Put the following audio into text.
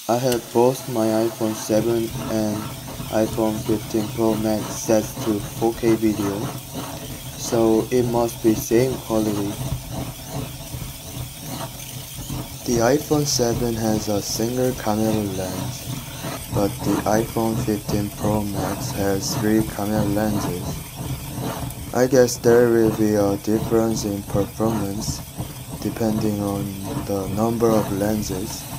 I have both my iPhone 7 and iPhone 15 Pro Max set to 4K video, so it must be same quality. The iPhone 7 has a single camera lens, but the iPhone 15 Pro Max has 3 camera lenses. I guess there will be a difference in performance depending on the number of lenses.